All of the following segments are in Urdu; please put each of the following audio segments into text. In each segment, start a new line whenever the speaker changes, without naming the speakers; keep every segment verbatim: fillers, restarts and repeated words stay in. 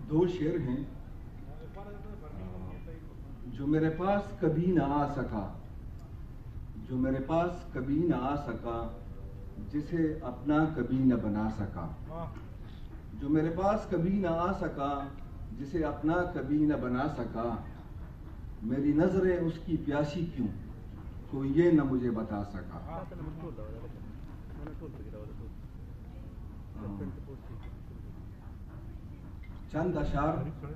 دو شعر ہیں جو میرے پاس کبھی نہ آ سکا جو میرے پاس کبھی نہ آ سکا جسے اپنا کبھی نہ بنا سکا جو میرے پاس کبھی نہ آ سکا جسے اپنا کبھی نہ بنا سکا میری نظریں اس کی پیاسی کیوں کوئی یہ نہ مجھے بتا سکا. چند اشعار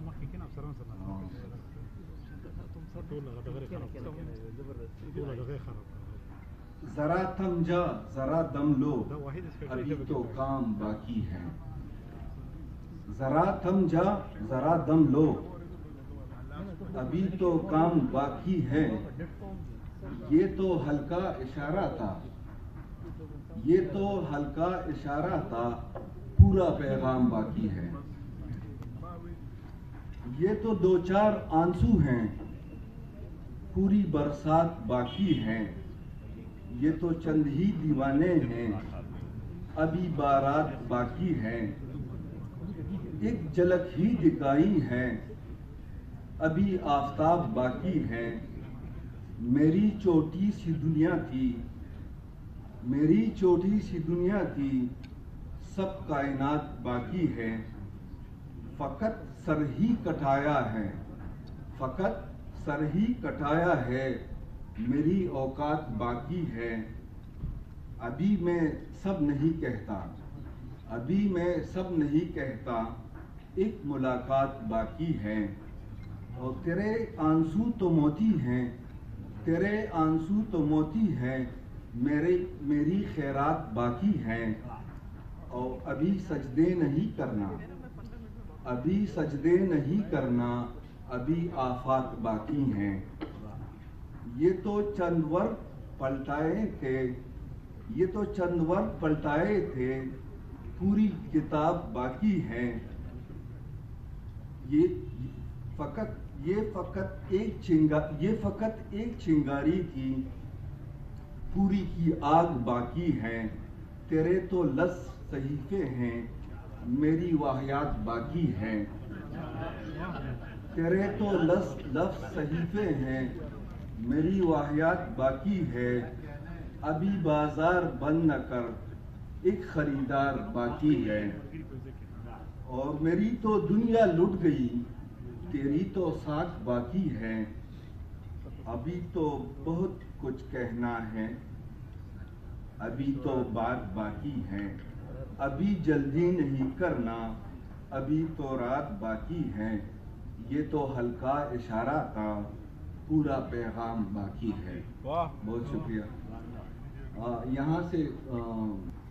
ذرا تھم جا ذرا دم لو ابھی تو کام باقی ہے. ذرا تھم جا ذرا دم لو ابھی تو کام باقی ہے. یہ تو ہلکا اشارہ تھا یہ تو ہلکا اشارہ تھا پورا پیغام باقی ہے. یہ تو دو چار آنسو ہیں پوری برسات باقی ہے. یہ تو چند ہی دیوانے ہیں ابھی بارات باقی ہے. ایک جھلک ہی دکھائی ہے ابھی آفتاب باقی ہے. میری چھوٹی سی دنیا تھی میری چھوٹی سی دنیا تھی سب کائنات باقی ہے. فقط سر ہی کٹایا ہے فقط سر ہی کٹایا ہے میری اوقات باقی ہے. ابھی میں سب نہیں کہتا ابھی میں سب نہیں کہتا ایک ملاقات باقی ہے. اور تیرے آنسو تو موتی ہیں تیرے آنسو تو موتی ہیں میرے میری خیرات باقی ہیں. اور ابھی سجدے نہیں کرنا ابھی سجدے نہیں کرنا ابھی آفات باقی ہیں. یہ تو چند ورق پلٹائے تھے یہ تو چند ورق پلٹائے تھے پوری کتاب باقی ہے. یہ فقط یہ فقط ایک چنگا یہ فقط ایک چنگاری تھی پوری کی آگ باقی ہے. تیرے تو لفظ صحیفے ہیں میری واہیات باقی ہے. تیرے تو لفظ لفظ صحیفے ہیں میری واہیات باقی ہے. ابھی بازار بند نہ کر ایک خریدار باقی ہے. اور میری تو دنیا لٹ گئی تیری تو ساکھ باقی ہے. ابھی تو بہت کچھ کہنا ہے ابھی تو بات باقی ہے. ابھی جلدی نہیں کرنا ابھی تو رات باقی ہے. یہ تو ہلکا اشارہ تھا پورا پیغام باقی ہے. بہت شکریہ. یہاں سے